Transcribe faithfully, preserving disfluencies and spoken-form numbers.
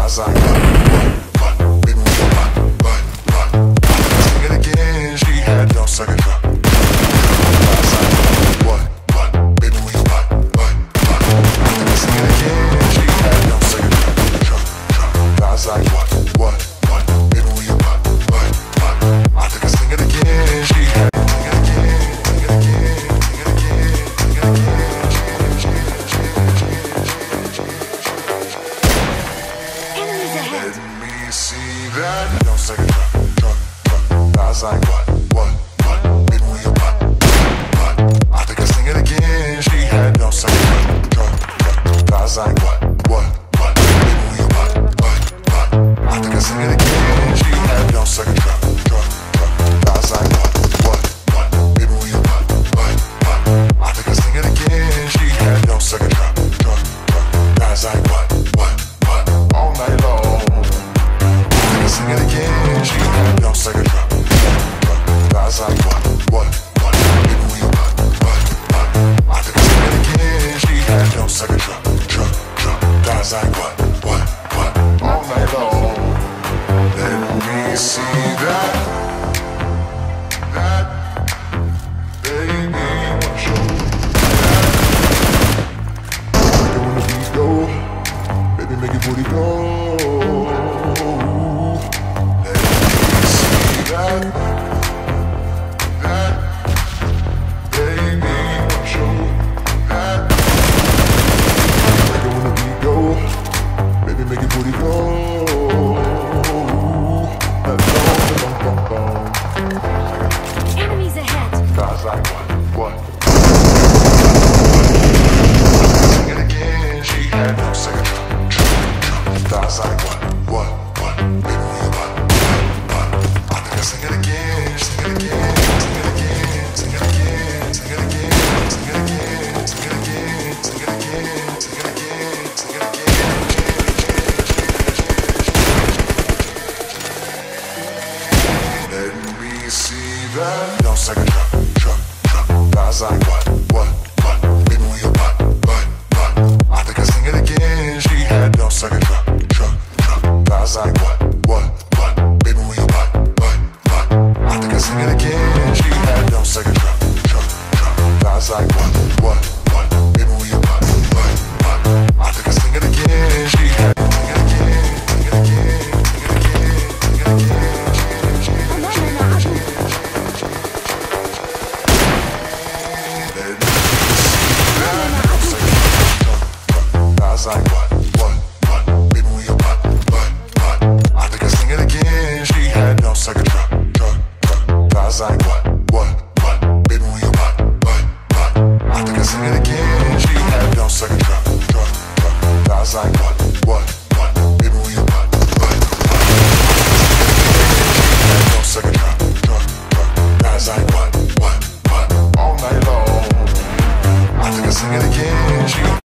was like, what, what, what, baby, what, what, what, what. Sing it again, she had no second thought. I was like, what, what, baby, what, what, what. Sing it again, she had no second thought. I was like, what, what, what, baby, what, what, what. I think I sing it again, she had. Sing it again, sing it again, sing it again, sing it again. Let me see that. Don't second drop, drop, drop. I was like, what, what, what? Baby, will you what, what? I think I sing it again. She had no second drop, drop, drop. I was like, what, what, what? Baby, will you what, what, what? I think I sing it again. She had no second drop, drop, drop. I was like, what, what, what? Baby, will you what, what, what? I think I sing it again. She had no second drop, drop, drop. I was like, what, what, what? All night long. Sing it again, she had no second drop. I was like, what, what, what? Baby, will you what, what, what? I think I sing it again, she had no second drop. Drop, drop. I was like, what, what, what? All night long. Let me see that, that, baby, want you. That, when the beat go, baby, make your booty go. That, that, baby, want you. That, like it when the beat go, baby, make your booty go. That bum, bum, bum, bum. Enemies ahead. Guys like what, what? Sing it again, she had no second drop. Guys like what, what, what? Baby, will you what? Sing it again, sing it again, sing it again, sing it again, sing it again, sing it again, sing it again, sing it again, sing it again, sing it again. Let me see that. No second drop, drop, drop. I was like, what, what, what? Baby, will you what, what, what? I think I sing it again. She had no second drop, drop, drop. I was like, what, what, what? Baby, will you what? I think I sing it again, she had no second drop, drop, drop. I was like, what, what, what? Baby, will you what, what, what? I think I sing it again, she had. Sing it again, sing it again, sing it again, sing it again. Let me see that. No second drop, drop, drop. I was like, what, what, what? Baby, will you what, what, what? I think I sing it again, she had no second drop. I was like, what, what, what? Baby, will you what, what, what? I think I sing it again, she had no second drop, drop, drop. I was like,